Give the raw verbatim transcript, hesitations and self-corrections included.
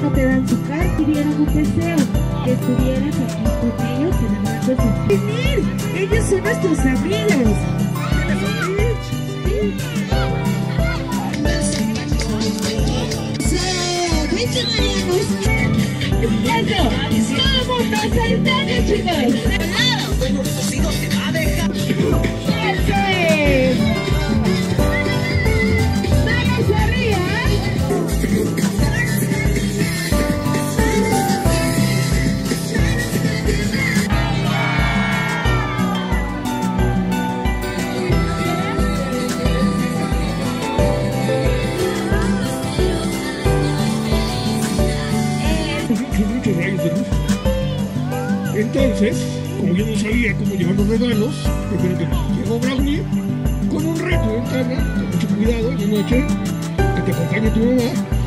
no te dan su carta, pidieron un deseo, que estuvieras aquí con ellos celebrando su venir. Ellos son nuestros amigos. Eso, todo mundo saltando, chicos. Muchos rayos de luz. Entonces, como yo no sabía cómo llevar los regalos, recuerdo que llegó Brownie con un reto de entrada, con mucho cuidado, de noche, que te acompañe tu mamá.